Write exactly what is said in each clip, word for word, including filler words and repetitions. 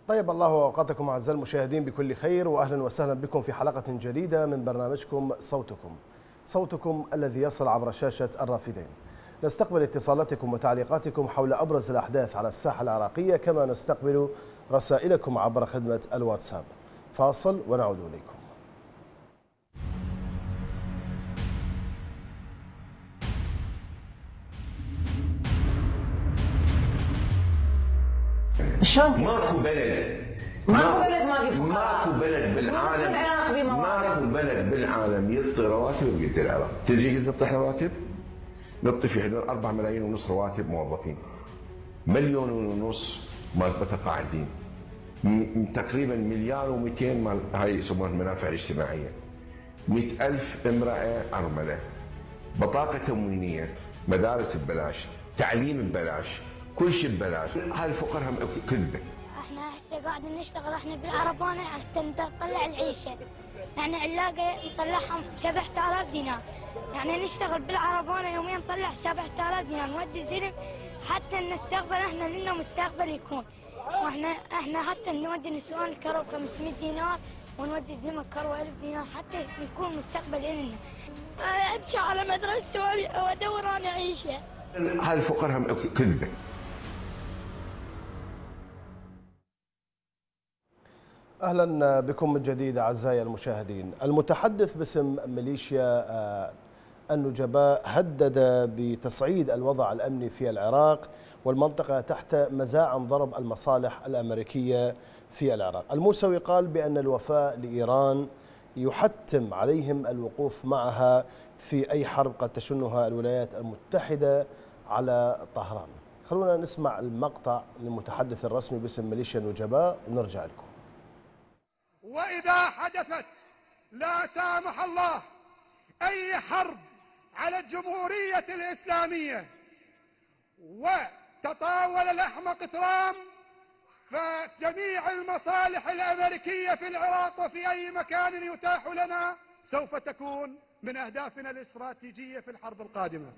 طيب الله أوقاتكم أعزائي المشاهدين بكل خير، وأهلا وسهلا بكم في حلقة جديدة من برنامجكم صوتكم صوتكم الذي يصل عبر شاشة الرافدين. نستقبل اتصالاتكم وتعليقاتكم حول أبرز الأحداث على الساحة العراقية، كما نستقبل رسائلكم عبر خدمة الواتساب. فاصل ونعود إليكم. شلون؟ ماكو بلد ماكو بلد ما في ماكو بلد بالعالم ماكو بلد بالعالم يعطي رواتب بقد العراق. تجي قلت نعطي رواتب؟ نعطي في حدود أربعة ملايين ونص رواتب موظفين، مليون ونص مال متقاعدين، تقريبا مليار ومئتين مال هاي يسمونها المنافع الاجتماعيه، مئة ألف امراه ارمله، بطاقه تموينيه، مدارس ببلاش، تعليم ببلاش، كل شيء ببلاش. هاي الفقراء هم كذبه. احنا هسه قاعدين نشتغل احنا بالعربانه حتى نطلع العيشه، يعني علاقه نطلعهم سبعة آلاف دينار، يعني نشتغل بالعربانه يوميا نطلع سبعة آلاف دينار نودي زلم حتى نستقبل احنا لنا مستقبل يكون، واحنا احنا حتى نودي نسوان الكرو خمسمئة دينار ونودي زلمه كرو ألف دينار حتى يكون مستقبل لنا. ابكي على مدرسته وادور انا عيشه. هاي الفقراء هم كذبه. أهلا بكم من جديد أعزائي المشاهدين. المتحدث باسم ميليشيا النجباء هدد بتصعيد الوضع الأمني في العراق والمنطقة تحت مزاعم ضرب المصالح الأمريكية في العراق. الموسوي قال بأن الوفاء لإيران يحتم عليهم الوقوف معها في أي حرب قد تشنها الولايات المتحدة على طهران. خلونا نسمع المقطع للمتحدث الرسمي باسم ميليشيا النجباء ونرجع لكم. وإذا حدثت لا سامح الله أي حرب على الجمهورية الإسلامية وتطاول الأحمق ترامب، فجميع المصالح الأمريكية في العراق وفي أي مكان يتاح لنا سوف تكون من أهدافنا الاستراتيجية في الحرب القادمة.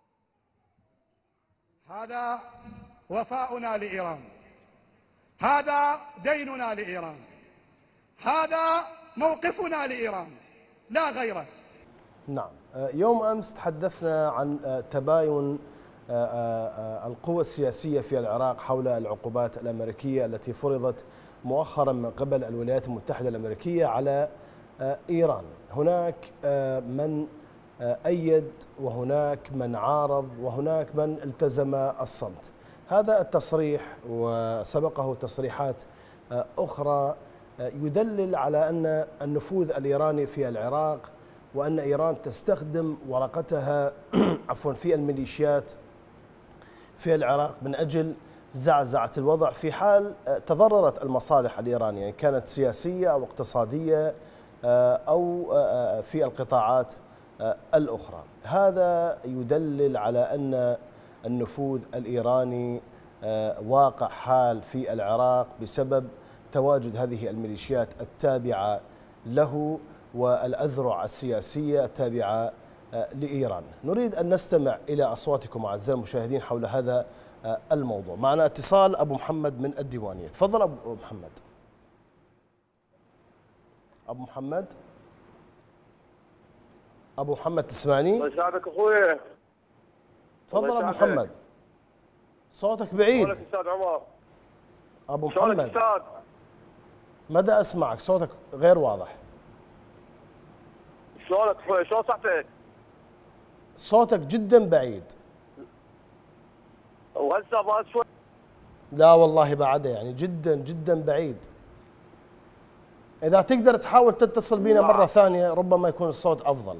هذا وفاؤنا لإيران، هذا ديننا لإيران، هذا موقفنا لإيران لا غيره. نعم، يوم أمس تحدثنا عن تباين القوى السياسية في العراق حول العقوبات الأمريكية التي فرضت مؤخرا من قبل الولايات المتحدة الأمريكية على إيران. هناك من أيد وهناك من عارض وهناك من التزم الصمت. هذا التصريح وسبقه تصريحات أخرى يدلل على أن النفوذ الإيراني في العراق وأن إيران تستخدم ورقتها عفوا في الميليشيات في العراق من أجل زعزعة الوضع في حال تضررت المصالح الإيرانية، يعني كانت سياسية أو اقتصادية أو في القطاعات الأخرى. هذا يدلل على أن النفوذ الإيراني واقع حال في العراق بسبب تواجد هذه الميليشيات التابعة له والأذرع السياسية التابعة لإيران. نريد أن نستمع إلى أصواتكم أعزائي المشاهدين حول هذا الموضوع. معنا اتصال أبو محمد من الديوانية. تفضل أبو محمد. أبو محمد أبو محمد تسمعني؟ الله يسعدك أخوي. تفضل أبو محمد، صوتك بعيد. شلونك أستاذ عمر؟ أبو محمد شلونك أستاذ؟ مدى أسمعك، صوتك غير واضح. شلونك أخوي؟ شلون صحتك؟ صوتك جدا بعيد. وهسه بعد شوي؟ لا والله بعده، يعني جدا جدا بعيد. إذا تقدر تحاول تتصل بنا مرة ثانية ربما يكون الصوت أفضل.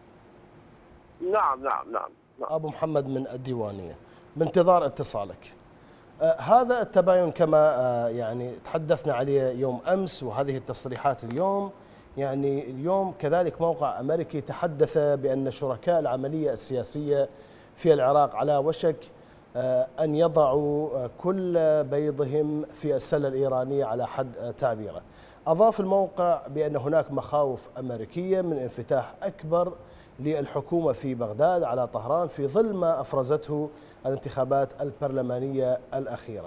نعم نعم نعم, نعم. أبو محمد من الديوانية، بانتظار اتصالك. آه هذا التباين كما آه يعني تحدثنا عليه يوم أمس، وهذه التصريحات اليوم. يعني اليوم كذلك موقع أمريكي تحدث بأن شركاء العملية السياسية في العراق على وشك آه أن يضعوا آه كل بيضهم في السلة الإيرانية على حد تعبيره. أضاف الموقع بأن هناك مخاوف أمريكية من انفتاح أكبر للحكومة في بغداد على طهران في ظل ما أفرزته الانتخابات البرلمانية الأخيرة.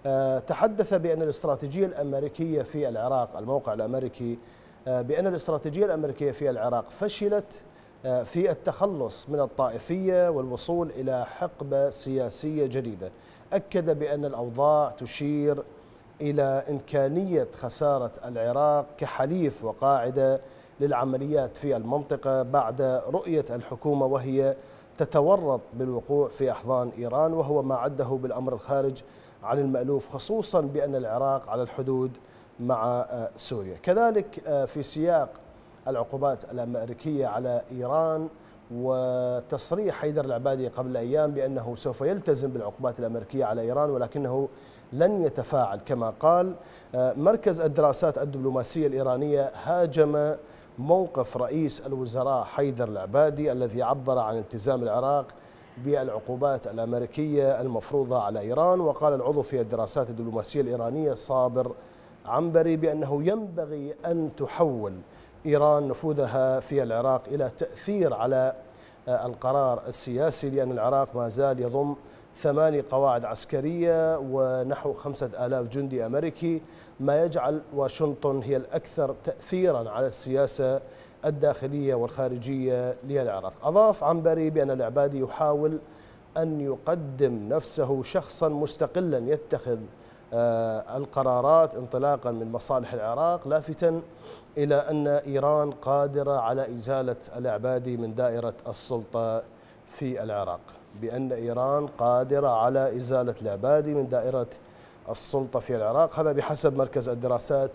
تحدث بأن الاستراتيجية الأمريكية في العراق، الموقع الأمريكي، بأن الاستراتيجية الأمريكية في العراق فشلت في التخلص من الطائفية والوصول إلى حقبة سياسية جديدة. أكد بأن الأوضاع تشير إلى إمكانية خسارة العراق كحليف وقاعدة للعمليات في المنطقة بعد رؤية الحكومة وهي تتورط بالوقوع في أحضان إيران، وهو ما عده بالأمر الخارج عن المألوف، خصوصا بأن العراق على الحدود مع سوريا. كذلك في سياق العقوبات الأمريكية على إيران وتصريح حيدر العبادي قبل أيام بأنه سوف يلتزم بالعقوبات الأمريكية على إيران ولكنه لن يتفاعل كما قال. مركز الدراسات الدبلوماسية الإيرانية هاجم موقف رئيس الوزراء حيدر العبادي الذي عبر عن التزام العراق بالعقوبات الأمريكية المفروضة على إيران. وقال العضو في الدراسات الدبلوماسية الإيرانية صابر عنبري بأنه ينبغي أن تحول إيران نفوذها في العراق إلى تأثير على القرار السياسي، لأن العراق ما زال يضم ثماني قواعد عسكرية ونحو خمسة آلاف جندي أمريكي، ما يجعل واشنطن هي الأكثر تأثيرا على السياسة الداخلية والخارجية للعراق. أضاف عنبري بأن العبادي يحاول أن يقدم نفسه شخصا مستقلا يتخذ القرارات انطلاقا من مصالح العراق، لافتا إلى أن إيران قادرة على إزالة العبادي من دائرة السلطة في العراق، بأن إيران قادرة على إزالة العبادي من دائرة السلطة في العراق، هذا بحسب مركز الدراسات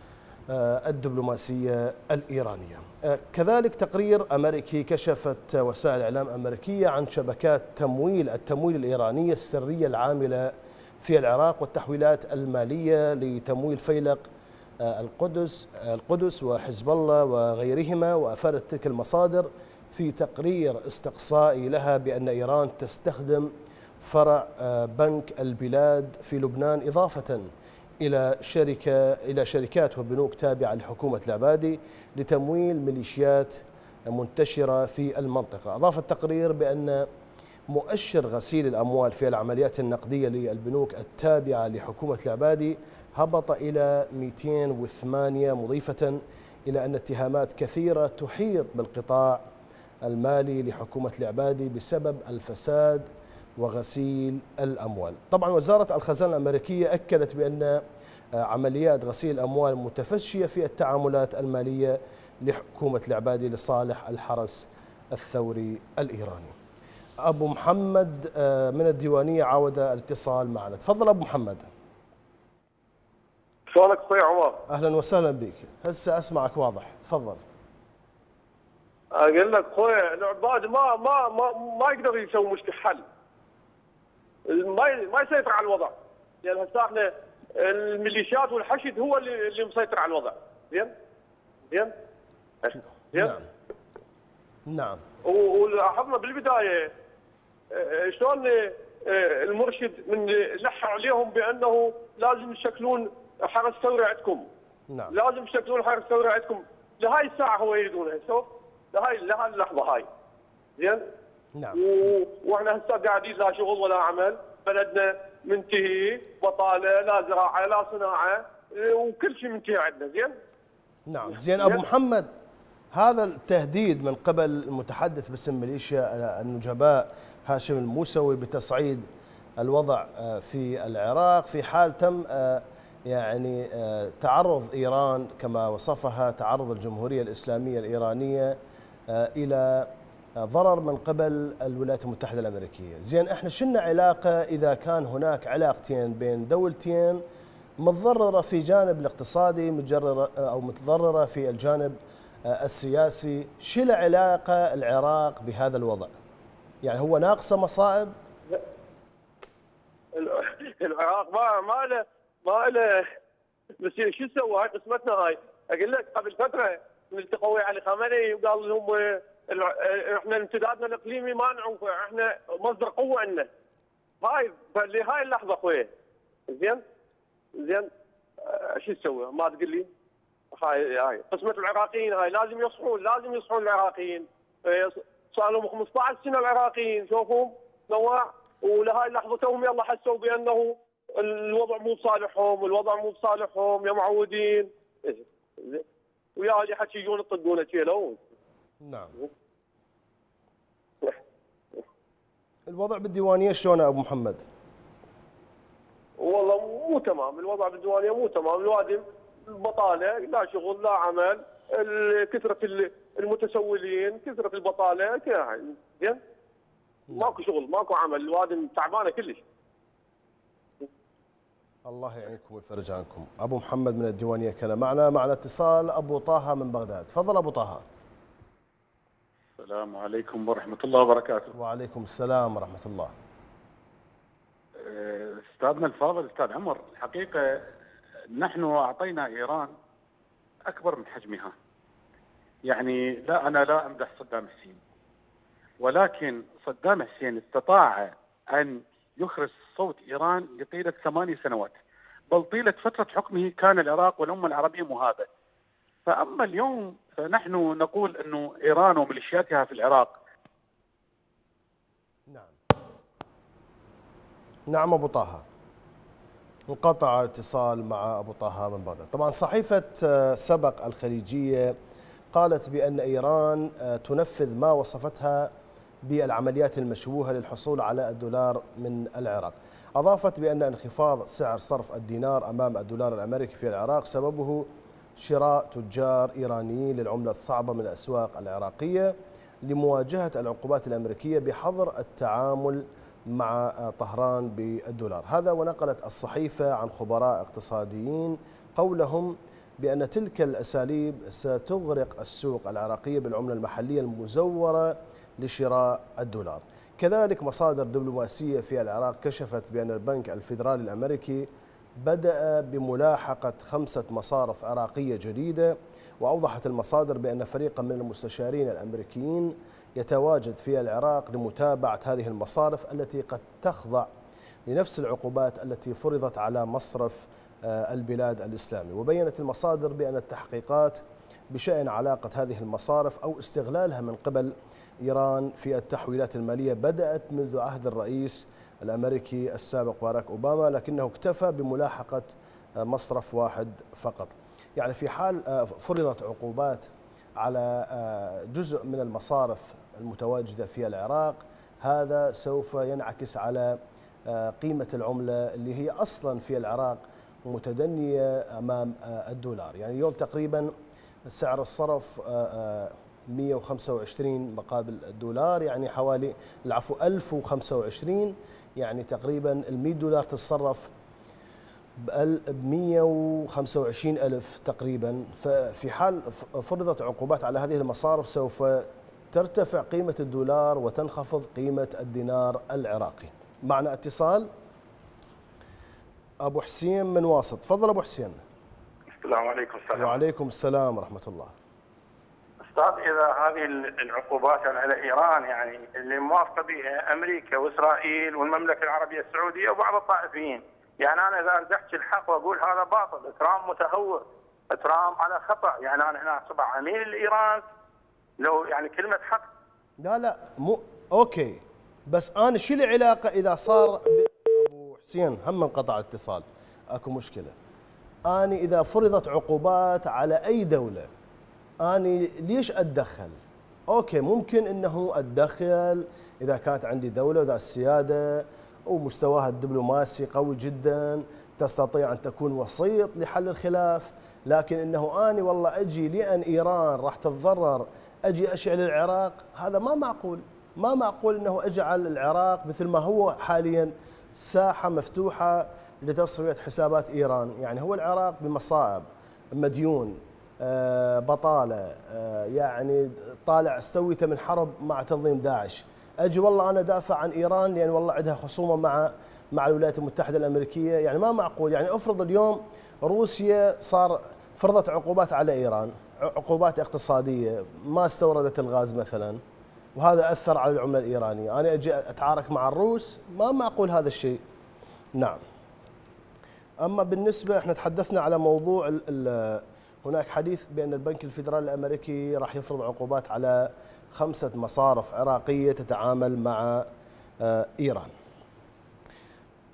الدبلوماسية الإيرانية. كذلك تقرير أمريكي كشفت وسائل إعلام أمريكية عن شبكات تمويل التمويل الإيرانية السرية العاملة في العراق والتحويلات المالية لتمويل فيلق القدس القدس وحزب الله وغيرهما. وأفادت تلك المصادر في تقرير استقصائي لها بأن إيران تستخدم فرع بنك البلاد في لبنان إضافة إلى شركة إلى شركات وبنوك تابعة لحكومة العبادي لتمويل ميليشيات منتشرة في المنطقة. أضاف التقرير بأن مؤشر غسيل الأموال في العمليات النقدية للبنوك التابعة لحكومة العبادي هبط إلى مئتين وثمانية، مضيفة إلى أن اتهامات كثيرة تحيط بالقطاع المالي لحكومة العبادي بسبب الفساد وغسيل الأموال. طبعا وزارة الخزانة الأمريكية أكدت بأن عمليات غسيل الأموال متفشية في التعاملات المالية لحكومة العبادي لصالح الحرس الثوري الإيراني. أبو محمد من الديوانية عاود الاتصال معنا. تفضل أبو محمد. شلونك اخوي عمر؟ أهلا وسهلا بك، هسه أسمعك واضح، تفضل. اقول لك اخوي العباد ما ما ما ما يقدر يسوي مشكله حل، ما ما يسيطر على الوضع، لان يعني هسه احنا الميليشيات والحشد هو اللي اللي مسيطر على الوضع. زين؟ زين؟ زين؟ نعم. نعم. ولاحظنا بالبدايه شلون المرشد من لح عليهم بانه لازم تشكلون حرس ثوري عندكم. نعم. لازم تشكلون حرس ثوري عندكم، لهاي الساعه هو يريدونها، شوف؟ لهاي لهاي اللحظه هاي. زين؟ نعم. و... واحنا هسه قاعدين لا شغل ولا عمل، بلدنا منتهي، بطاله، لا زراعه، لا صناعه، وكل شيء منتهي عندنا. زين؟ نعم. زين ابو محمد، هذا التهديد من قبل المتحدث باسم ميليشيا النجباء هاشم الموسوي بتصعيد الوضع في العراق في حال تم يعني تعرض إيران كما وصفها تعرض الجمهورية الإسلامية الإيرانية إلى ضرر من قبل الولايات المتحدة الأمريكية. زين احنا شلنا علاقة إذا كان هناك علاقتين بين دولتين متضررة في جانب الاقتصادي متضررة أو متضررة في الجانب السياسي، شل علاقة العراق بهذا الوضع؟ يعني هو ناقصه مصائب؟ العراق ما ما له ما له بس شو سوى هاي قسمتنا هاي. اقول لك قبل فتره التقوا علي خامنئي وقال لهم احنا امتدادنا الاقليمي ما نعوف، احنا مصدر قوه عندنا. هاي لهاي اللحظه اخوي. زين؟ زين؟ شو تسوي؟ ما تقول لي؟ هاي هاي قسمه العراقيين هاي لازم يصحون، لازم يصحون العراقيين. صار لهم خمسة عشر سنه العراقيين، شوفهم نواع، ولهاي اللحظه توهم يلا حسوا بانه الوضع مو بصالحهم، والوضع مو بصالحهم يا معودين. ويا اللي حكي يجون يطقون كيلو. نعم. الوضع بالديوانيه شلون يا ابو محمد؟ والله مو تمام، الوضع بالديوانيه مو تمام، الوادم البطاله، لا شغل لا عمل، كثره المتسولين، كثره البطاله، يعني ماكو شغل، ماكو عمل، الوادم تعبانه كلش. الله يعينكم ويفرج عنكم. ابو محمد من الديوانيه كان معنا. معنا اتصال ابو طه من بغداد. تفضل ابو طه. السلام عليكم ورحمه الله وبركاته. وعليكم السلام ورحمه الله. استاذنا الفاضل استاذ عمر، الحقيقه نحن اعطينا ايران اكبر من حجمها. يعني لا انا لا امدح صدام حسين، ولكن صدام حسين استطاع ان يخرس صوت ايران لطيله ثماني سنوات، بل طيله فتره حكمه كان العراق والامه العربيه مهابه. فاما اليوم فنحن نقول انه ايران وميليشياتها في العراق. نعم. نعم ابو طه. انقطع الاتصال مع ابو طه من بغداد. طبعا صحيفه سبق الخليجيه قالت بان ايران تنفذ ما وصفتها بالعمليات المشبوهه للحصول على الدولار من العراق. اضافت بان انخفاض سعر صرف الدينار امام الدولار الامريكي في العراق سببه شراء تجار ايرانيين للعمله الصعبه من الاسواق العراقيه لمواجهه العقوبات الامريكيه بحظر التعامل مع طهران بالدولار. هذا ونقلت الصحيفه عن خبراء اقتصاديين قولهم بأن تلك الأساليب ستغرق السوق العراقية بالعملة المحلية المزورة لشراء الدولار. كذلك مصادر دبلوماسية في العراق كشفت بأن البنك الفيدرالي الأمريكي بدأ بملاحقة خمسة مصارف عراقية جديدة، وأوضحت المصادر بأن فريقا من المستشارين الأمريكيين يتواجد في العراق لمتابعة هذه المصارف التي قد تخضع لنفس العقوبات التي فرضت على مصرف البلاد الإسلامي. وبينت المصادر بأن التحقيقات بشأن علاقة هذه المصارف أو استغلالها من قبل إيران في التحويلات المالية بدأت منذ عهد الرئيس الأمريكي السابق باراك أوباما، لكنه اكتفى بملاحقة مصرف واحد فقط. يعني في حال فرضت عقوبات على جزء من المصارف المتواجدة في العراق، هذا سوف ينعكس على قيمة العملة اللي هي أصلا في العراق متدنية أمام الدولار. يعني اليوم تقريبا سعر الصرف مئة وخمسة وعشرين مقابل الدولار، يعني حوالي العفو ألف وخمسة وعشرين، يعني تقريبا ال مئة دولار تتصرف ب مئة وخمسة وعشرين ألف تقريبا. ففي حال فرضت عقوبات على هذه المصارف سوف ترتفع قيمة الدولار وتنخفض قيمة الدينار العراقي. معنا اتصال أبو حسين من واسط. تفضل أبو حسين. السلام عليكم. السلام. وعليكم السلام ورحمة الله. أستاذ، إذا هذه العقوبات على إيران يعني اللي موافقة بها أمريكا وإسرائيل والمملكة العربية السعودية وبعض الطائفيين، يعني أنا إذا أريد أحكي الحق وأقول هذا باطل، ترامب متهور، ترامب على خطأ، يعني أنا هنا أصبح عميل لإيران لو يعني كلمة حق. لا لا مو أوكي، بس أنا شو لي علاقة إذا صار أبو حسين هم انقطع الاتصال، أكو مشكلة. أنا إذا فرضت عقوبات على أي دولة أنا ليش أتدخل؟ أوكي ممكن أنه أتدخل إذا كانت عندي دولة وذا السيادة ومستواها الدبلوماسي قوي جدا تستطيع أن تكون وسيط لحل الخلاف، لكن أنه أنا والله أجي لأن إيران راح تتضرر أجي أشعل العراق، هذا ما معقول. ما معقول أنه أجعل العراق مثل ما هو حاليا ساحة مفتوحة لتصفية حسابات إيران. يعني هو العراق بمصائب، مديون، بطالة، يعني طالع استويته من حرب مع تنظيم داعش، أجي والله أنا دافع عن إيران لأن والله عندها خصومة مع مع الولايات المتحدة الأمريكية. يعني ما معقول. يعني أفرض اليوم روسيا صار فرضت عقوبات على إيران، عقوبات اقتصادية، ما استوردت الغاز مثلا، وهذا أثر على العملة الإيرانية، أنا أجي أتعارك مع الروس، ما معقول هذا الشيء. نعم. أما بالنسبة احنا تحدثنا على موضوع ال ال هناك حديث بأن البنك الفيدرالي الأمريكي راح يفرض عقوبات على خمسة مصارف عراقية تتعامل مع إيران.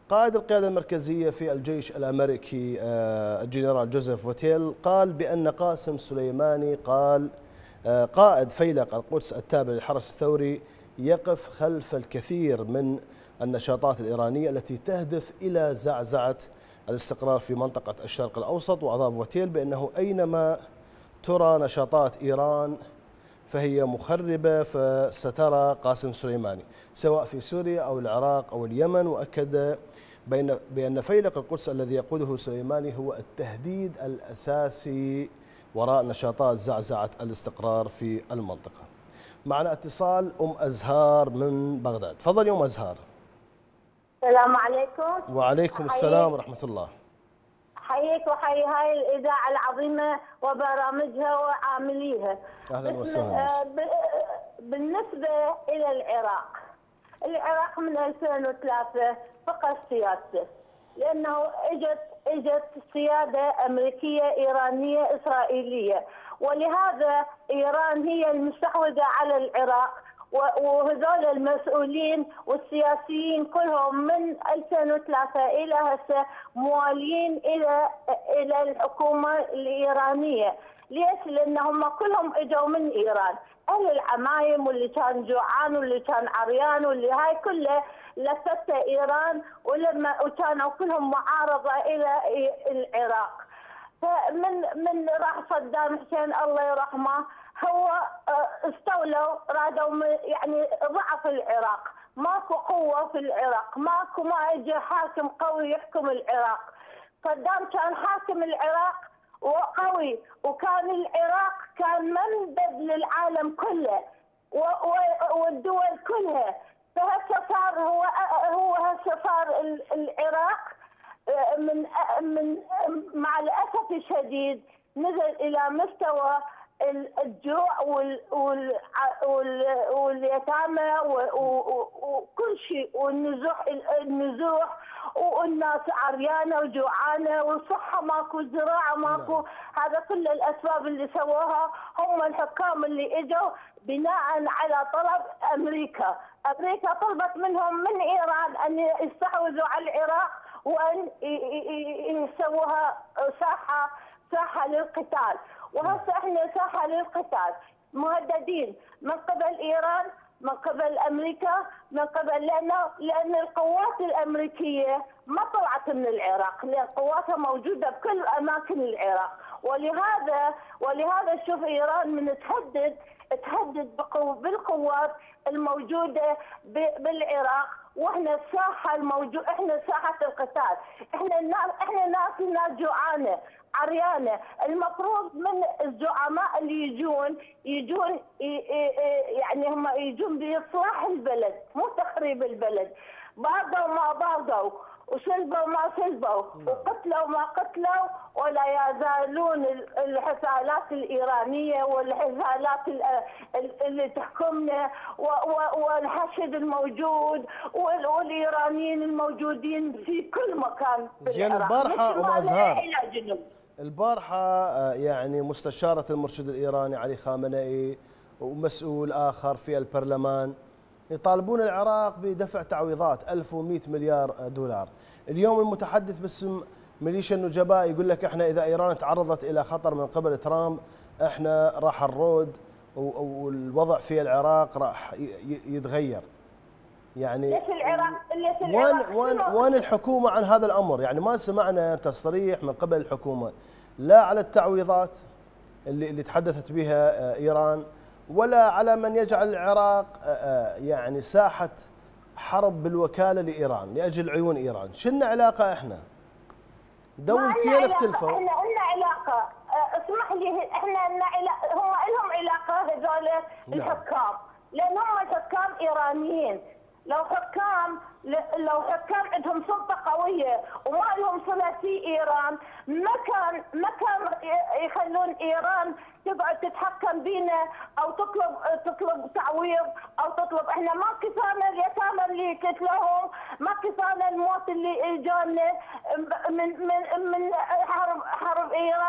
قائد القيادة المركزية في الجيش الأمريكي الجنرال جوزيف فوتيل قال بأن قاسم سليماني قال قائد فيلق القدس التابع للحرس الثوري يقف خلف الكثير من النشاطات الإيرانية التي تهدف إلى زعزعة الاستقرار في منطقة الشرق الأوسط. وأضاف فوتيل بأنه أينما ترى نشاطات إيران فهي مخربة فسترى قاسم سليماني سواء في سوريا أو العراق أو اليمن. وأكد بأن بأن فيلق القدس الذي يقوده سليماني هو التهديد الأساسي وراء نشاطات زعزعة الاستقرار في المنطقة. معنا اتصال أم أزهار من بغداد. تفضل يا أم أزهار. السلام عليكم. وعليكم السلام ورحمة الله. حييك وحي هاي الإذاعة العظيمة وبرامجها وعامليها. أهلا وسهلا. بالنسبة إلى العراق، العراق من ألفين وثلاثة فقد سيادته، لأنه اجت اجت سيادة أمريكية إيرانية إسرائيلية، ولهذا إيران هي المستحوذة على العراق، وهذول المسؤولين والسياسيين كلهم من ألفين وثلاثة إلى هسه موالين إلى إلى الحكومة الإيرانية. ليش؟ لأنهم كلهم اجوا من إيران، أهل العمايم واللي كان جوعان واللي كان عريان واللي هاي كلها لفتة إيران، ولما وكانوا كلهم معارضة إلى العراق. فمن من راح صدام حسين الله يرحمه هو استولوا رادوا يعني ضعف العراق، ماكو قوة في العراق، ماكو ما اجى حاكم قوي يحكم العراق. صدام كان حاكم العراق وقوي، وكان العراق كان منبذ للعالم كله والدول كلها. فهسه صار هو هو هسه صار العراق من من مع الاسف الشديد نزل الى مستوى الجوع واليتامى وكل شيء، والنزوح النزوح والناس عريانه وجوعانه والصحه ماكو، الزراعه ماكو. هذا كل الاسباب اللي سووها هم الحكام اللي اجوا بناء على طلب امريكا. امريكا طلبت منهم من ايران ان يستحوذوا على العراق وان يسووها ساحه ساحه للقتال، وهسه احنا ساحه للقتال مهددين من قبل ايران، من قبل امريكا، من قبل لانه لان القوات الامريكيه ما طلعت من العراق، لان قواتها موجوده بكل اماكن العراق. ولهذا ولهذا شوف ايران من تهدد تهدد بالقوات الموجوده بالعراق، واحنا الساحه الموجود احنا ساحه القتال، احنا الناس احنا ناس ناس جوعانه عريانه. المفروض من الزعماء اللي يجون يجون يعني هم يجون باصلاح البلد مو تخريب البلد. باغوا ما باغوا وسلبوا ما سلبوا وقتلوا ما قتلوا، ولا يزالون الحثالات الإيرانية والحثالات اللي تحكمنا والحشد الموجود والإيرانيين الموجودين في كل مكان. زين البارحة أم أزهار، البارحة يعني مستشارة المرشد الإيراني علي خامنئي ومسؤول آخر في البرلمان يطالبون العراق بدفع تعويضات ألف ومئة مليار دولار. اليوم المتحدث باسم ميليشيا النجباء يقول لك احنا اذا ايران تعرضت الى خطر من قبل ترامب احنا راح نرود والوضع في العراق راح يتغير. يعني ليش العراق ليش العراق وين وين وين الحكومه عن هذا الامر؟ يعني ما سمعنا تصريح من قبل الحكومه لا على التعويضات اللي اللي تحدثت بها ايران، ولا على من يجعل العراق يعني ساحة حرب بالوكالة لإيران لأجل عيون إيران. شنو علاقة إحنا؟ دولتين اختلفوا. إحنا لنا علاقة، اسمح لي، إحنا لنا علاقة، هم لهم علاقة هذول الحكام، لأن هم حكام إيرانيين. لو حكام لو حكام عندهم سلطة قوية وما لهم صلة في إيران ما كان ما كان يخلون إيران تقعد تتحكم بينا او تطلب تطلب تعويض او تطلب. احنا ما كفانا اليتامى اللي قتلوهم، ما كفانا الموت اللي اجانا من من من حرب حرب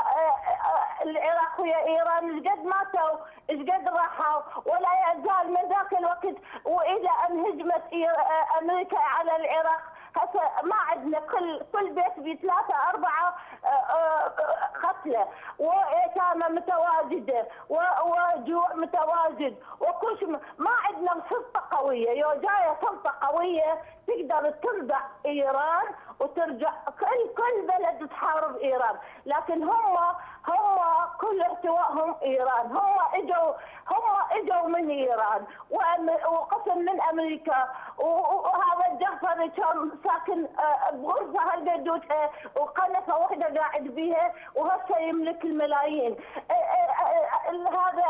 العراق ويا ايران. ايش قد ماتوا، ايش قد راحوا، ولا يزال من ذاك الوقت والى ان هجمت امريكا على العراق هسه ما عندنا كل كل بيت بيه ثلاثه اربعه قتلى وايتام متواجده وجوع متواجد وكل شيء. ما عندنا سلطه قويه، يو جايه سلطه قويه تقدر ترجع ايران وترجع كل كل بلد تحارب ايران، لكن هم هم كل احتوائهم ايران، هم اجوا هم اجوا من ايران وقسم من امريكا. وهذا الجعفري كان ساكن بغرفه هالقدوتها وقنفه واحده قاعد بيها وهسه يملك الملايين. هذا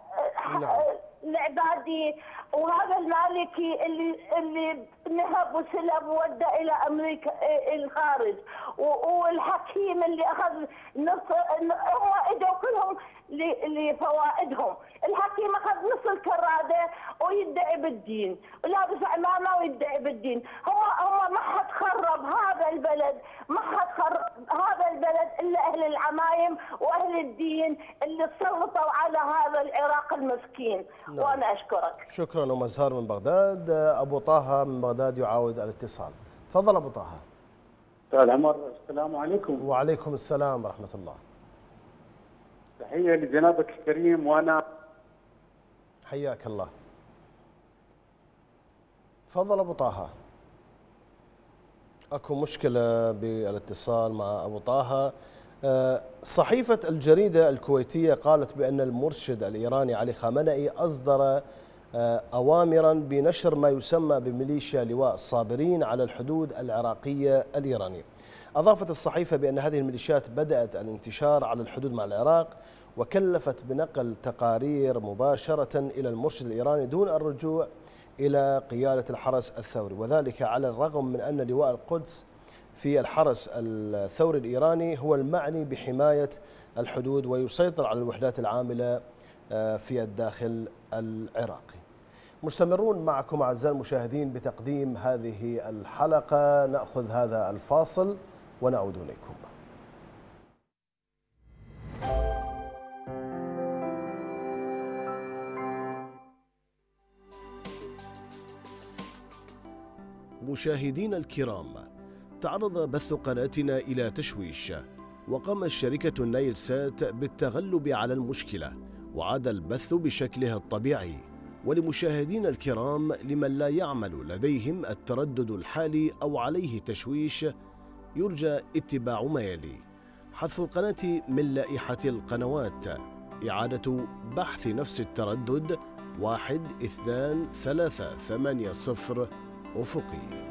العبادي وهذا المالكي اللي اللي نهب وسلب وودى الى امريكا الخارج، والحكيم اللي اخذ نص، هم اجوا كلهم لفوائدهم. الحكيم اخذ نص الكراده ويدعي بالدين ولابس عمامه ويدعي بالدين. هم هم ما حد خرب هذا البلد، ما حد خرب هذا البلد الا اهل العمايم واهل الدين اللي سلطوا على هذا العراق المسكين. نعم. وانا اشكرك. شكرا ام ازهار من بغداد. ابو طه من بغداد يعاود الاتصال. تفضل ابو طه. استاذ عمر السلام عليكم. وعليكم السلام ورحمه الله. تحيه لجنابك الكريم وانا حياك الله. تفضل ابو طه. اكو مشكله بالاتصال مع ابو طه. صحيفه الجريده الكويتيه قالت بان المرشد الايراني علي خامنئي اصدر اوامرا بنشر ما يسمى بميليشيا لواء الصابرين على الحدود العراقيه الايرانيه. اضافت الصحيفه بان هذه الميليشيات بدات الانتشار على الحدود مع العراق، وكلفت بنقل تقارير مباشره الى المرشد الايراني دون الرجوع الى قياده الحرس الثوري، وذلك على الرغم من ان لواء القدس في الحرس الثوري الإيراني هو المعني بحماية الحدود ويسيطر على الوحدات العاملة في الداخل العراقي. مستمرون معكم أعزائي المشاهدين بتقديم هذه الحلقة. نأخذ هذا الفاصل ونعود إليكم. مشاهدينا الكرام، تعرض بث قناتنا إلى تشويش، وقامت شركة النايل سات بالتغلب على المشكلة وعاد البث بشكله الطبيعي. ولمشاهدينا الكرام لمن لا يعمل لديهم التردد الحالي أو عليه تشويش، يرجى اتباع ما يلي: حذف القناة من لائحة القنوات، إعادة بحث نفس التردد واحد اثنان ثلاثة ثمانية صفر أفقي.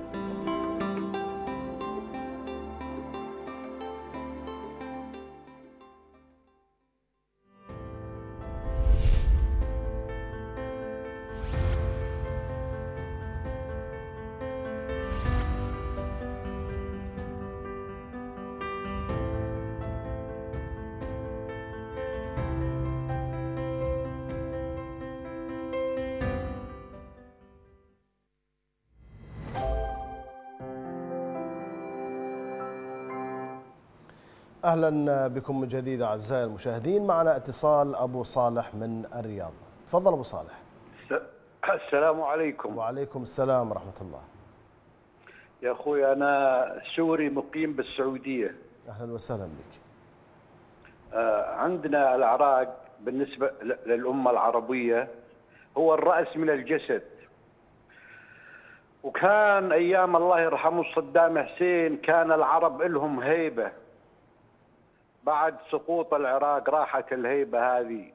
أهلا بكم من جديد أعزائي المشاهدين. معنا اتصال أبو صالح من الرياض. تفضل أبو صالح. السلام عليكم. وعليكم السلام ورحمة الله. يا أخوي أنا سوري مقيم بالسعودية. أهلا وسهلا بك. آه عندنا العراق بالنسبة للأمة العربية هو الرأس من الجسد، وكان أيام الله يرحمه صدام حسين كان العرب لهم هيبة. بعد سقوط العراق راحت الهيبة هذه،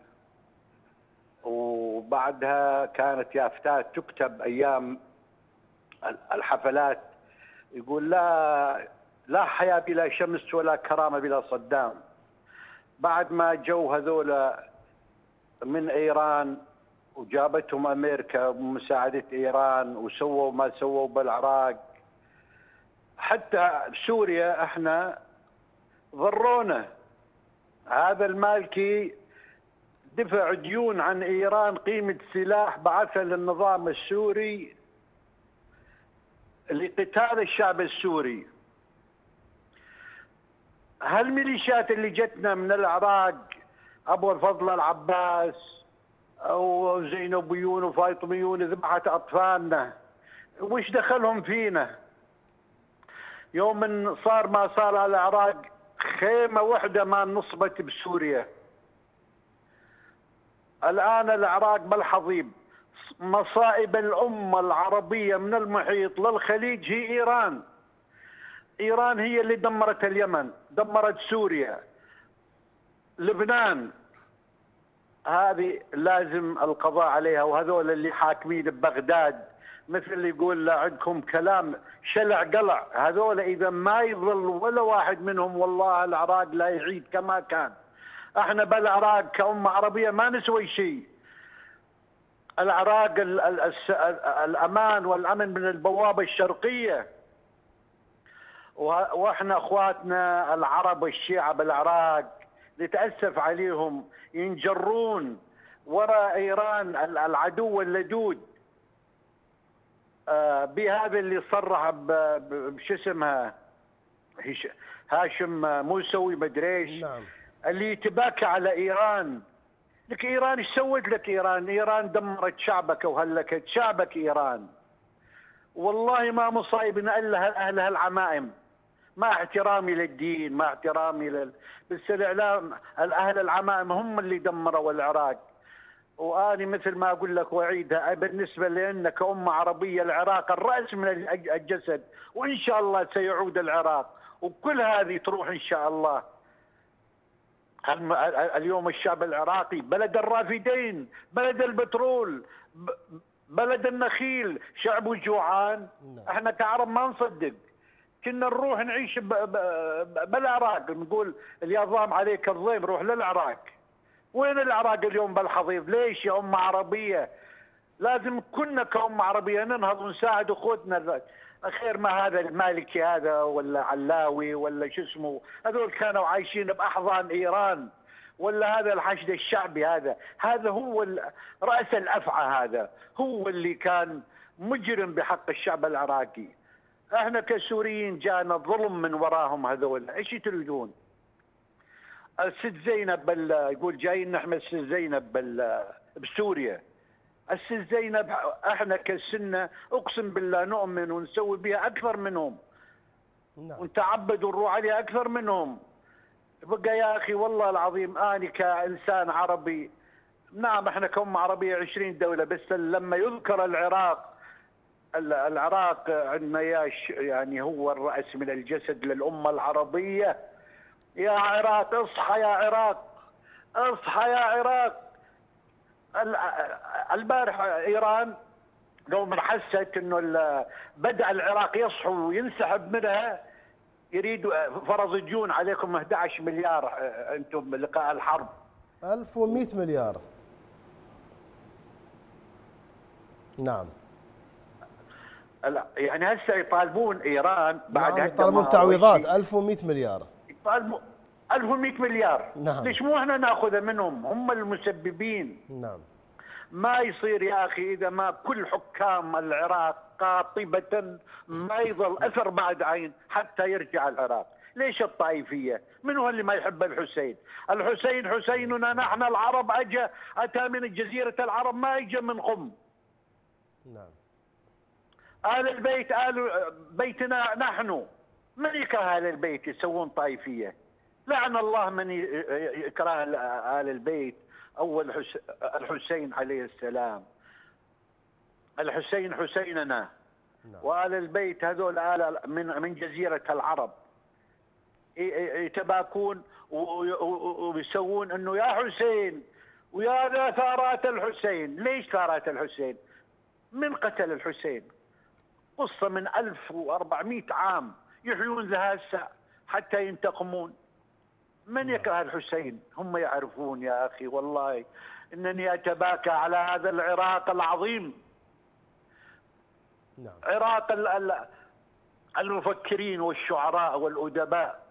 وبعدها كانت يافتات تكتب أيام الحفلات يقول لا لا حياة بلا شمس ولا كرامة بلا صدام. بعد ما جو هذولا من إيران وجابتهم أمريكا بمساعدة إيران وسووا ما سووا بالعراق، حتى بسوريا احنا ضرونا. هذا المالكي دفع ديون عن إيران قيمة سلاح بعثها للنظام السوري لقتال الشعب السوري. هالميليشيات اللي جتنا من العراق أبو الفضل العباس أو زينبيون وفاطميون ذبحت أطفالنا، وش دخلهم فينا؟ يوم من صار ما صار على العراق خيمة واحدة ما نصبت بسوريا. الآن العراق بالحضيض. مصائب الأمة العربية من المحيط للخليج هي إيران. إيران هي اللي دمرت اليمن، دمرت سوريا، لبنان. هذه لازم القضاء عليها. وهذول اللي حاكمين ببغداد مثل اللي يقول عندكم كلام شلع قلع، هذول إذا ما يظل ولا واحد منهم والله العراق لا يعيد كما كان. احنا بالعراق كأمة عربية ما نسوي شيء. العراق ال ال ال الأمان والأمن من البوابة الشرقية، واحنا اخواتنا العرب والشيعة بالعراق نتأسف عليهم ينجرون وراء ايران العدو اللدود. آه بهذا اللي صرح بش اسمها هاشم موسوي مدريش، نعم. اللي يتباكى على ايران. لك ايران ايش سوت لك ايران؟ ايران دمرت شعبك وهلكت شعبك ايران. والله ما مصايبنا الا اهل هالعمائم. مع احترامي للدين، مع احترامي لل... بس الاعلام الاهل العمائم هم اللي دمروا العراق. واني مثل ما اقول لك واعيدها، بالنسبه لنا كأمة عربيه العراق الراس من الجسد، وان شاء الله سيعود العراق وكل هذه تروح ان شاء الله. اليوم الشعب العراقي بلد الرافدين، بلد البترول، بلد النخيل، شعبه جوعان. احنا كعرب ما نصدق، كنا نروح نعيش بالعراق، نقول اليظام عليك الضيم روح للعراق. وين العراق اليوم بالحضيض؟ ليش يا أمة عربية؟ لازم كنا كأمة عربية ننهض ونساعد أخوتنا. خير ما هذا المالكي هذا ولا علاوي ولا شو اسمه، هذول كانوا عايشين بأحضان إيران، ولا هذا الحشد الشعبي هذا، هذا هو رأس الأفعى، هذا هو اللي كان مجرم بحق الشعب العراقي. احنا كسوريين جانا ظلم من وراهم هذول، ايش تريدون؟ الست زينب بال... يقول جايين نحمي الست زينب بال... بسوريا. الست زينب احنا كسنة اقسم بالله نؤمن ونسوي بها اكثر منهم. نعم. ونتعبد ونروح عليها اكثر منهم. بقى يا اخي والله العظيم اني كانسان عربي، نعم احنا كأمة عربية عشرين دولة، بس لما يذكر العراق، العراق عندنا يعني هو الرأس من الجسد للأمة العربية. يا عراق اصحى، يا عراق اصحى، يا عراق. البارح ايران لو حست انه بدأ العراق يصحو وينسحب منها، يريدوا فرض عليكم احد عشر مليار انتم لقاء الحرب. ألف ومئة مليار. نعم. يعني هسه يطالبون ايران بعد نعم يطالبون تعويضات ألف ومئة مليار. يطالبون ألف ومئة مليار. نعم. ليش مو احنا ناخذها منهم؟ هم المسببين. نعم. ما يصير يا اخي اذا ما كل حكام العراق قاطبة ما يظل اثر بعد عين حتى يرجع العراق. ليش الطائفية؟ من هو اللي ما يحب الحسين؟ الحسين حسيننا نحن العرب، اجى اتى من جزيرة العرب، ما اجى من قم. نعم. آل البيت آل بيتنا نحن. من يكره آل البيت يسوون طائفية؟ لعن الله من يكره آل البيت. أول الحسين عليه السلام، الحسين حسيننا. نعم. وآل البيت هذول آل من من جزيرة العرب، يتباكون ويسوون انه يا حسين ويا ثارات الحسين. ليش ثارات الحسين؟ من قتل الحسين؟ قصة من ألف وأربعمئة عام يحيون لها هسه حتى ينتقمون. من يكره الحسين؟ هم يعرفون يا أخي والله إنني أتباكى على هذا العراق العظيم. نعم. عراق المفكرين والشعراء والأدباء.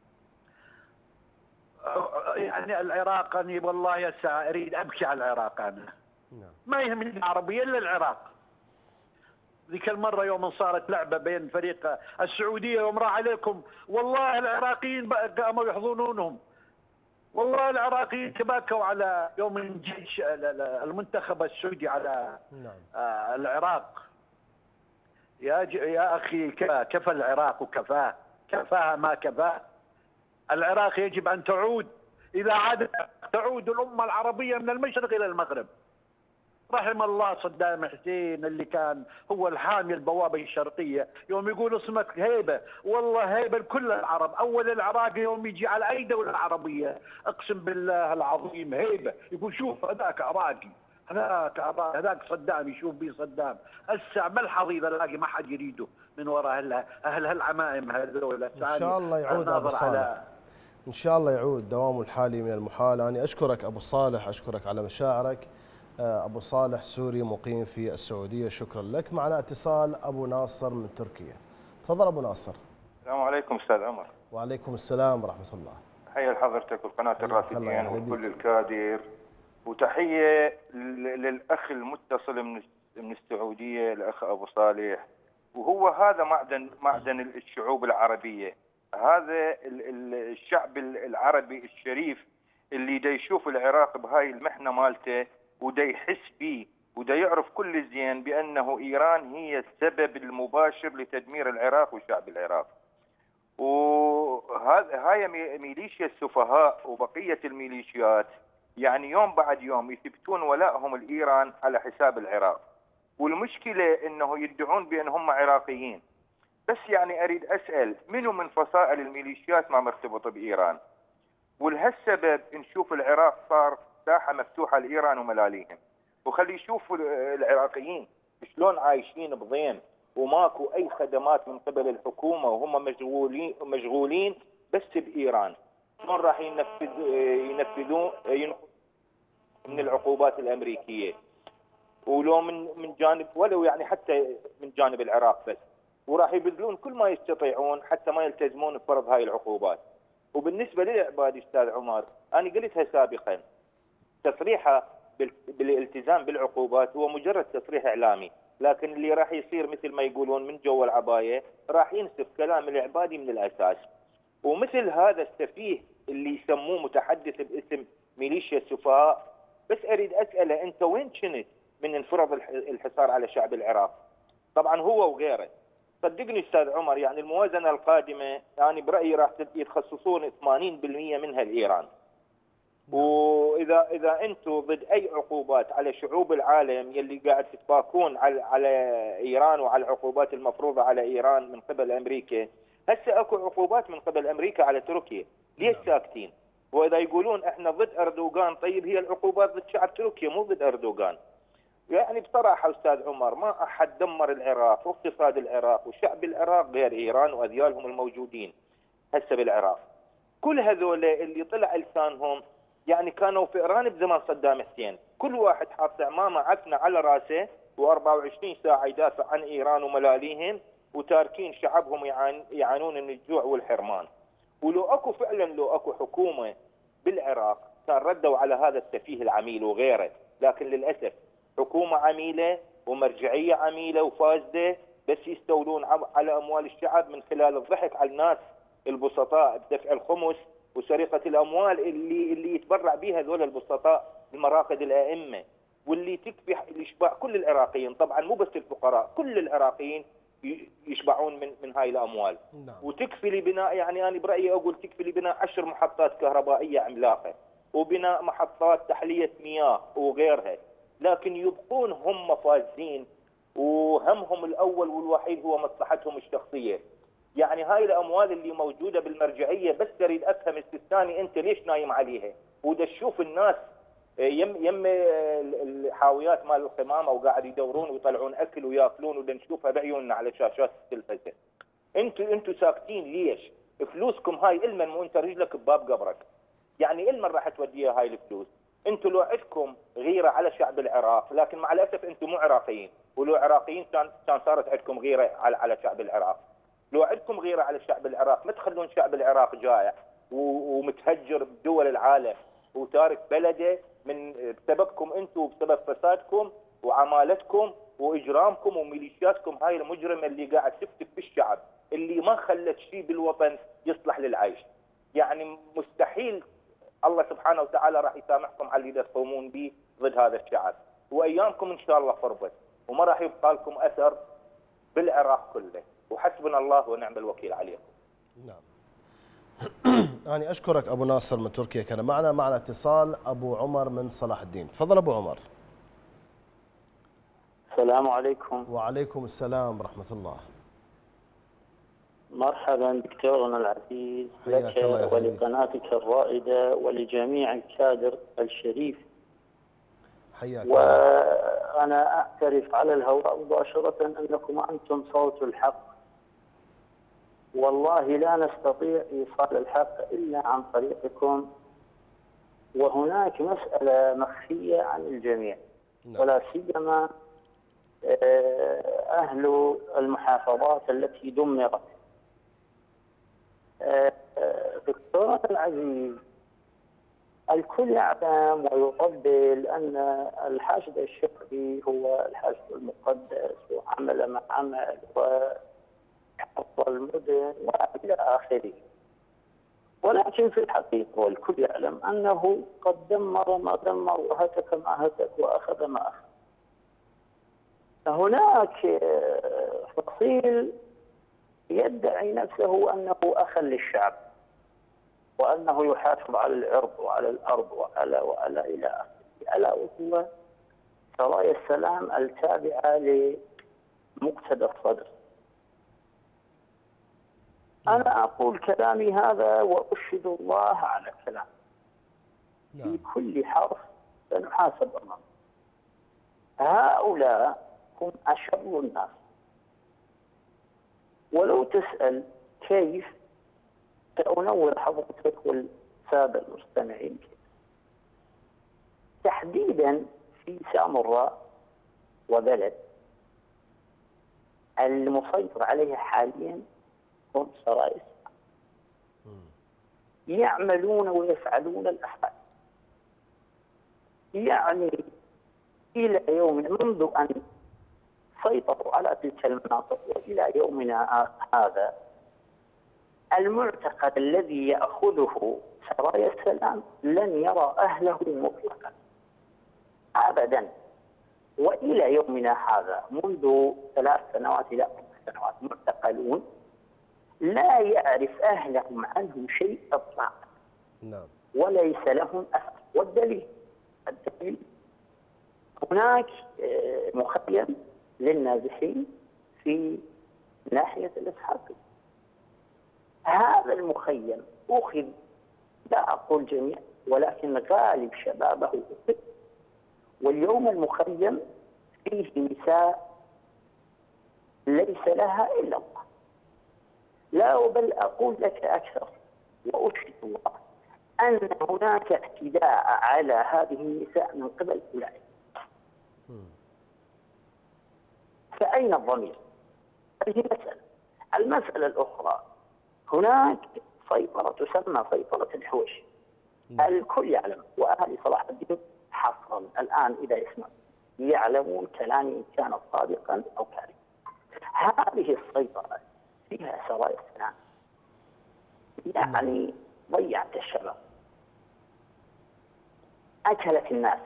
يعني العراق أنا والله هسه أريد أبكي على العراق أنا. نعم. ما يهمني العربية إلا العراق. ذيك المرة يوم صارت لعبة بين فريق السعودية يوم راح عليكم، والله العراقيين قاموا يحضنونهم. والله العراقيين تباكوا على يوم الجيش المنتخب السعودي على نعم. العراق. يا ج... يا اخي كفى كفى العراق وكفاه، كفاها ما كفاه. العراق يجب ان تعود، اذا عادت تعود الامه العربيه من المشرق الى المغرب. رحم الله صدام حسين اللي كان هو الحامي البوابه الشرقيه، يوم يقول اسمك هيبه، والله هيبه لكل العرب، اول العراقي يوم يجي على اي دوله عربيه اقسم بالله العظيم هيبه، يقول شوف هذاك عراقي، هذاك عراقي، هذاك صدام، يشوف بي صدام. هسه ما الحظيظ الاقي ما حد يريده من وراء اهل اهل هالعمائم هذول. ان شاء الله يعود ابو صالح، ان شاء الله يعود دوامه الحالي من المحال. انا اشكرك ابو صالح، اشكرك على مشاعرك. أبو صالح سوري مقيم في السعودية، شكرا لك. معنا اتصال أبو ناصر من تركيا. تفضل أبو ناصر. السلام عليكم أستاذ عمر. وعليكم السلام ورحمة الله. تحية لحضرتك والقناة الرافدين وكل الكادر، وتحية للأخ المتصل من من السعودية الأخ أبو صالح. وهو هذا معدن معدن الشعوب العربية، هذا الشعب العربي الشريف اللي دا يشوف العراق بهاي المحنة مالته ودا يحس بيه ودا يعرف كل زين بأنه إيران هي السبب المباشر لتدمير العراق وشعب العراق. وهذا هاي ميليشيا السفهاء وبقية الميليشيات يعني يوم بعد يوم يثبتون ولائهم لإيران على حساب العراق. والمشكلة أنه يدعون بأنهم عراقيين، بس يعني أريد أسأل منو من فصائل الميليشيات ما مرتبط بإيران؟ ولهالسبب نشوف العراق صار ساحة مفتوحة لإيران وملاليهم. وخلي يشوفوا العراقيين شلون عايشين بضيم وماكو أي خدمات من قبل الحكومة، وهم مشغولين مشغولين بس بإيران. شلون راح ينفذ ينفذون من العقوبات الأمريكية، ولو من من جانب ولو يعني حتى من جانب العراق بس، وراح يبذلون كل ما يستطيعون حتى ما يلتزمون بفرض هاي العقوبات. وبالنسبة للعباد أستاذ عمر، أنا قلتها سابقا، تصريحه بالالتزام بالعقوبات هو مجرد تصريح إعلامي، لكن اللي راح يصير مثل ما يقولون من جوا العباية راح ينسف كلام العبادي من الأساس. ومثل هذا السفيه اللي يسموه متحدث باسم ميليشيا السفهاء، بس أريد أسأله أنت وين كنت من انفرض الحصار على شعب العراق؟ طبعا هو وغيره. صدقني أستاذ عمر، يعني الموازنة القادمة يعني برأيي راح يتخصصون ثمانين بالمئة منها لإيران. واذا اذا انتم ضد اي عقوبات على شعوب العالم يلي قاعد تتباكون على على ايران وعلى العقوبات المفروضه على ايران من قبل امريكا، هسه اكو عقوبات من قبل امريكا على تركيا، ليش ساكتين؟ واذا يقولون احنا ضد اردوغان، طيب هي العقوبات ضد شعب تركيا مو ضد اردوغان. يعني بصراحه استاذ عمر ما احد دمر العراق واقتصاد العراق وشعب العراق غير ايران واذيالهم الموجودين هسه بالعراق. كل هذول اللي طلع لسانهم يعني كانوا فئران بزمان صدام حسين، كل واحد حاط عمامه عفنه على راسه وأربعة وعشرين ساعه يدافع عن ايران وملاليهم، وتاركين شعبهم يعانون من الجوع والحرمان. ولو اكو فعلا لو اكو حكومه بالعراق كان ردوا على هذا السفيه العميل وغيره، لكن للاسف حكومه عميله ومرجعيه عميله وفاسده، بس يستولون على اموال الشعب من خلال الضحك على الناس البسطاء بدفع الخمس وسرقه الاموال اللي اللي يتبرع بها هذول البسطاء بمراقد الائمه، واللي تكفي يشبع كل العراقيين، طبعا مو بس الفقراء، كل العراقيين يشبعون من من هاي الاموال. نعم. وتكفي لبناء، يعني انا برايي اقول تكفي لبناء عشر محطات كهربائيه عملاقه وبناء محطات تحليه مياه وغيرها، لكن يبقون هم فازين وهمهم الاول والوحيد هو مصلحتهم الشخصيه. يعني هاي الاموال اللي موجوده بالمرجعيه بس تريد افهم استثاني انت ليش نايم عليها؟ ودا تشوف الناس يم يم الحاويات مال القمامه وقاعد يدورون ويطلعون اكل وياكلون، ودا نشوفها بعيوننا على شاشات التلفزيون. انتوا انتوا ساكتين ليش؟ فلوسكم هاي المن مو انت رجلك بباب قبرك. يعني المن راح توديها هاي الفلوس؟ انتوا لو عندكم غيره على شعب العراق، لكن مع الاسف انتوا مو عراقيين، ولو عراقيين كان كان صارت عندكم غيره على على شعب العراق. لو عندكم غيره على شعب العراق ما تخلون شعب العراق جائع ومتهجر بدول العالم وتارك بلده من بسببكم انتم وبسبب فسادكم وعمالتكم واجرامكم وميليشياتكم هاي المجرمه اللي قاعد تفتك بالشعب اللي ما خلت شيء بالوطن يصلح للعيش. يعني مستحيل الله سبحانه وتعالى راح يسامحكم على اللي تقومون به ضد هذا الشعب، وايامكم ان شاء الله قربت وما راح يبقى لكم اثر بالعراق كله، وحسبنا الله ونعم الوكيل عليكم. نعم. أنا أشكرك أبو ناصر من تركيا، كان معنا معنا اتصال أبو عمر من صلاح الدين. تفضل أبو عمر. السلام عليكم. وعليكم السلام ورحمة الله. مرحبا دكتورنا العزيز لك ولقناتك الرائدة ولجميع الكادر الشريف. حياك. وأنا أعترف على الهواء مباشرة أنكم أنتم صوت الحق، والله لا نستطيع إيصال الحق إلا عن طريقكم، وهناك مسألة مخفية عن الجميع ولا سيما أهل المحافظات التي دمرت. دكتورنا العزيز، الكل يعلم ويقبل أن الحاشد الشعبي هو الحاشد المقدس، وعمل ما عمل وحفظ المدن وإلى آخره، ولكن في الحقيقة والكل يعلم أنه قد دمر ما دمر وهتك ما هتك وأخذ ما أخذ. هناك فصيل يدعي نفسه أنه أخ للشعب، وأنه يحافظ على العرض وعلى الأرض وعلى وعلى إلى آخره، ألا وهو سرايا السلام التابعة لمقتدى الصدر. أنا أقول كلامي هذا وأشهد الله على كلامي. في كل حرف سنحاسب أمامه. هؤلاء هم أشر الناس، ولو تسأل كيف سأنور حضرتك والسادة المستمعين تحديدا في سامراء وبلد المسيطر عليها حاليا هم سرايا يعملون ويفعلون الأفعال. يعني إلى يومنا منذ أن سيطروا على تلك المناطق وإلى يومنا هذا المعتقد الذي يأخذه سرايا السلام لن يرى أهله مطلقا أبدا. وإلى يومنا هذا منذ ثلاث سنوات إلى أربع سنوات معتقلون لا يعرف أهلهم عنهم شيء إطلاقا. نعم. وليس لهم أثر. والدليل الدليل هناك مخيم للنازحين في ناحية الإسحاقي. هذا المخيم أخذ، لا أقول جميع ولكن غالب شبابه أخذ، واليوم المخيم فيه نساء ليس لها إلا الله. لا بل أقول لك أكثر وأشهد الله أن هناك اعتداء على هذه النساء من قبل أولئك. فأين الضمير؟ هذه مسألة. المسألة الأخرى، هناك سيطرة تسمى سيطرة الحوش. الكل يعلم، وأهل صلاح الدين حصرا الآن إذا يسمع يعلمون كلامي إن كان صادقا أو كاذبا. هذه السيطرة فيها سرايا السلام، يعني ضيعت الشباب، أكلت الناس،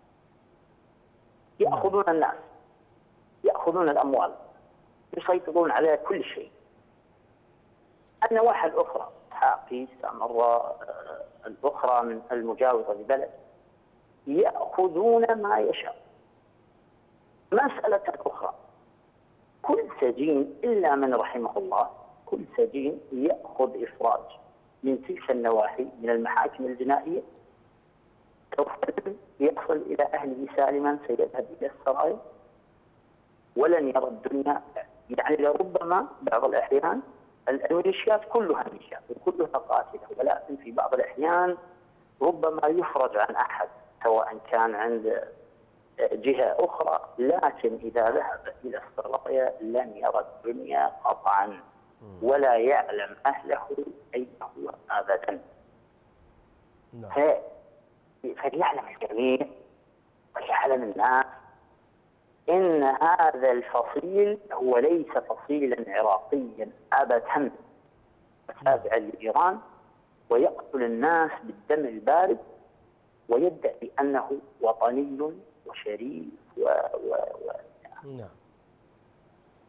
يأخذون الناس، يأخذون الأموال، يسيطرون على كل شيء. النواحي الأخرى حاقي سامراء الأخرى من المجاورة لبلد يأخذون ما يشاء. مسألة أخرى، كل سجين إلا من رحمه الله، كل سجين يأخذ إفراج من تلك النواحي من المحاكم الجنائية، سوف يصل إلى أهله سالما، سيذهب إلى السرايا ولن يرى الدنيا. يعني لربما بعض الأحيان الميليشيات كلها ميليشيات وكلها قاتلة، ولكن في بعض الأحيان ربما يفرج عن أحد سواء كان عند جهة أخرى، لكن إذا ذهب إلى السرايا لن يرى الدنيا قطعا ولا يعلم أهله أين هو أبدا. فليعلم الجميع وليعلم الناس إن هذا الفصيل هو ليس فصيلا عراقيا أبدا، تابعا لإيران، ويقتل الناس بالدم البارد ويدعي أنه وطني وشريف و, و... و... نعم.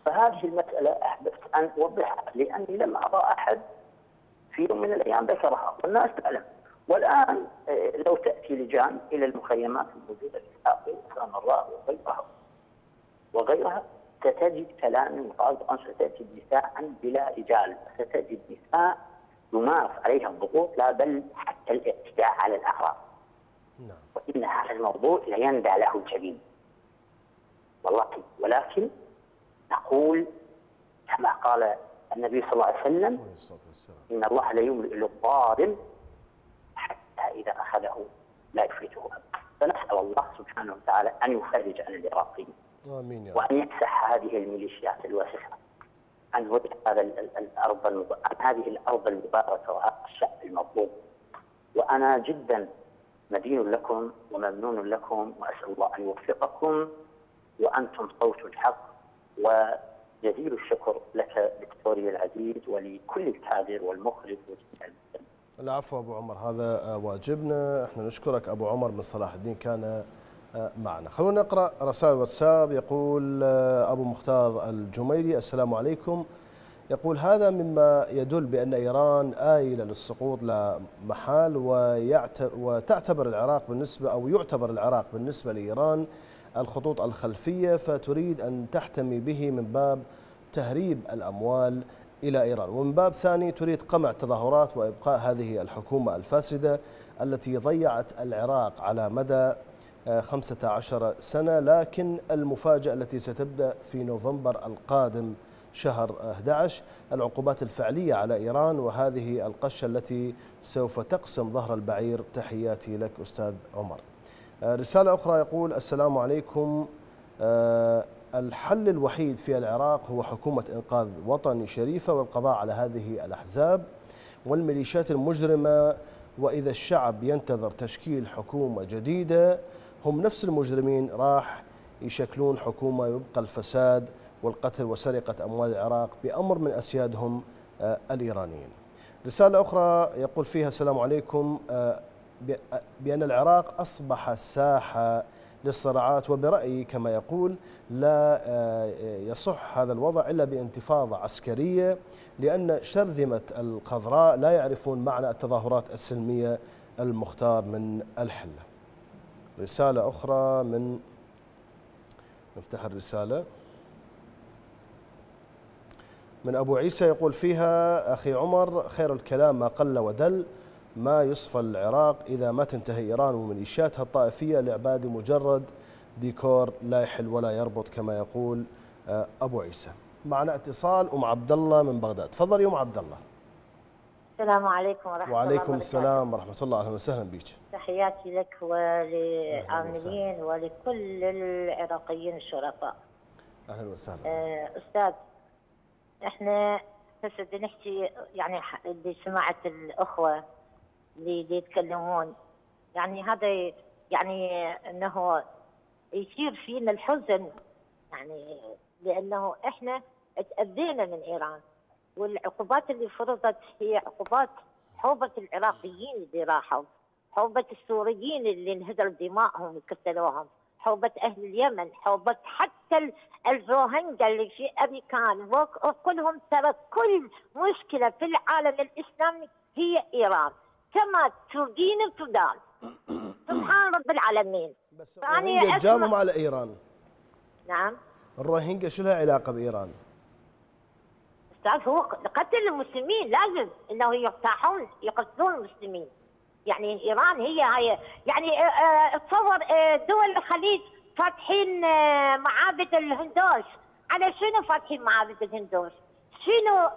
فهذه المسألة أحببت أن أوضحها لأني لم أرى أحد في يوم من الأيام ذكرها والناس تعلم. والآن لو تأتي لجان إلى المخيمات الموجودة في ساقي وسام الراء وغيرها وغيرها ستجد كلاما غالبا، ستجد نساء بلا رجال، ستجد نساء يمارس عليها الضغوط لا بل حتى الاعتداء على الأعراض. نعم. وإن هذا الموضوع ليندى له الجبين والله. ولكن نقول كما قال النبي صلى الله عليه وسلم إن الله لا يملئ للظالم حتى إذا أخذه لا يفلته أبدا. فنسأل الله سبحانه وتعالى أن يفرج عن العراقيين آمين يا رب. وأن يمسح هذه الميليشيات الواسخة عن وجه هذا الأرض المب... عن هذه الأرض المباركة وهذا الشعب المظلوم. وأنا جدا مدين لكم وممنون لكم وأسأل الله أن يوفقكم وأنتم صوت الحق. وجزيل الشكر لك دكتوري العزيز ولكل الكادر والمخرج وجميع المسلمين. العفو أبو عمر، هذا واجبنا. احنا نشكرك أبو عمر من صلاح الدين كان معنا. خلونا نقرأ رسائل واتساب. يقول أبو مختار الجميلي السلام عليكم، يقول هذا مما يدل بأن إيران آيلة للسقوط لا محال، وتعتبر العراق بالنسبة أو يعتبر العراق بالنسبة لإيران الخطوط الخلفية، فتريد أن تحتمي به من باب تهريب الأموال إلى إيران، ومن باب ثاني تريد قمع التظاهرات وإبقاء هذه الحكومة الفاسدة التي ضيعت العراق على مدى خمسة عشر سنة. لكن المفاجأة التي ستبدأ في نوفمبر القادم شهر أحد عشر العقوبات الفعلية على إيران، وهذه القشة التي سوف تقسم ظهر البعير. تحياتي لك أستاذ عمر. رسالة أخرى يقول السلام عليكم، الحل الوحيد في العراق هو حكومة إنقاذ وطني شريفة والقضاء على هذه الأحزاب والميليشيات المجرمة، وإذا الشعب ينتظر تشكيل حكومة جديدة هم نفس المجرمين راح يشكلون حكومة يبقى الفساد والقتل وسرقة أموال العراق بأمر من أسيادهم الإيرانيين. رسالة أخرى يقول فيها السلام عليكم، بأن العراق أصبح ساحة للصراعات، وبرأيي كما يقول لا يصح هذا الوضع إلا بانتفاضة عسكرية، لأن شرذمة الخضراء لا يعرفون معنى التظاهرات السلمية المختار من الحلة. رسالة أخرى من نفتح الرسالة من أبو عيسى يقول فيها أخي عمر خير الكلام ما قل ودل، ما يصفى العراق إذا ما تنتهي إيران وميليشياتها الطائفية لعباد مجرد ديكور لا يحل ولا يربط كما يقول أبو عيسى. معنا اتصال أم عبد الله من بغداد. تفضلي أم عبد الله. السلام عليكم ورحمة الله وبركاته. وعليكم السلام ورحمة الله، أهلا وسهلا بك. تحياتي لك وللعاملين ولكل العراقيين الشرفاء. أهلا وسهلا. أستاذ، احنا هسه بدنا نحكي يعني اللي سمعت الأخوة اللي يتكلمون، يعني هذا يعني أنه يصير فينا الحزن، يعني لأنه احنا تأذينا من إيران، والعقوبات اللي فرضت هي عقوبات حوبة العراقيين اللي راحوا، حوبة السوريين اللي انهدر دمائهم وقتلوهم، حوبة أهل اليمن، حوبة حتى الروهنجا اللي في أمريكان، وكلهم ترى كل مشكلة في العالم الإسلامي هي إيران، كما تردين السودان. سبحان رب العالمين. بس الروهنجا جابهم على إيران. نعم. الروهنجا شو لها علاقة بإيران؟ أستاذ، هو قتل المسلمين، لازم إنه يقتحون يقتلون المسلمين. يعني إيران هي هي يعني تصور دول الخليج فاتحين معابد الهندوس، على شنو فاتحين معابد الهندوس؟ شنو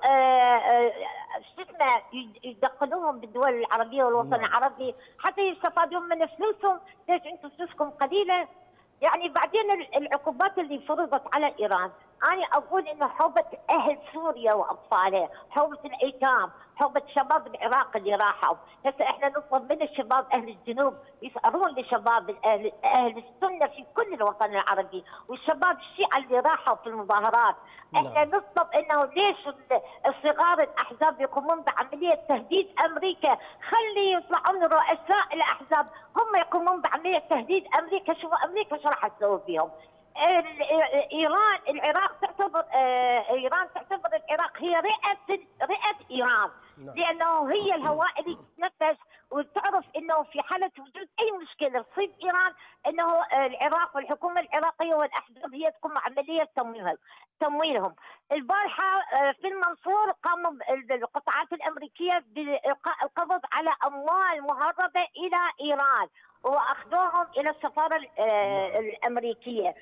شو اسمه يدخلوهم بالدول العربية والوطن العربي حتى يستفادون من فلوسهم؟ ليش انتم فلوسكم قليلة؟ يعني بعدين العقوبات اللي فرضت على إيران، أنا أقول إنه حوبة أهل سوريا وأطفالها، حوبة الأيتام، حوبة شباب العراق اللي راحوا. هسه إحنا نطلب من الشباب أهل الجنوب يسألون لشباب أهل, أهل السنة في كل الوطن العربي، والشباب الشيعة اللي راحوا في المظاهرات. إحنا نطلب إنه ليش الصغار الأحزاب يقومون بعملية تهديد أمريكا؟ خلي يطلعون رؤساء الأحزاب هم يقومون بعملية تهديد أمريكا. شوفوا أمريكا شو راح تسوي فيهم. ايران العراق تعتبر ايران تعتبر العراق هي رئه رئه ايران، لانه هي الهواء اللي تتنفس، وتعرف انه في حاله وجود اي مشكله تصيب ايران انه العراق والحكومه العراقيه والاحزاب هي تقوم عمليه تمويلهم تمويلهم. البارحه في المنصور قاموا القطاعات الامريكيه بالقاء القبض على اموال مهربه الى ايران واخذوهم الى السفاره الامريكيه.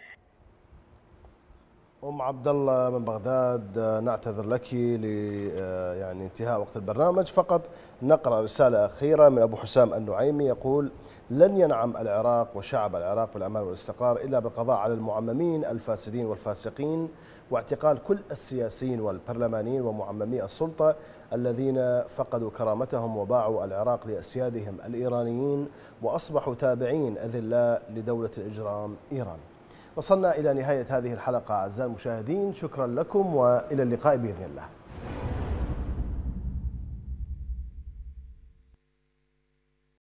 أم عبد الله من بغداد، نعتذر لك ل يعني انتهاء وقت البرنامج، فقط نقرأ رسالة أخيرة من أبو حسام النعيمي يقول: لن ينعم العراق وشعب العراق بالأمان والاستقرار إلا بالقضاء على المعممين الفاسدين والفاسقين، واعتقال كل السياسيين والبرلمانيين ومعممي السلطة الذين فقدوا كرامتهم وباعوا العراق لأسيادهم الإيرانيين وأصبحوا تابعين أذلاء لدولة الإجرام إيران. وصلنا إلى نهاية هذه الحلقة أعزائي المشاهدين، شكرا لكم وإلى اللقاء بإذن الله.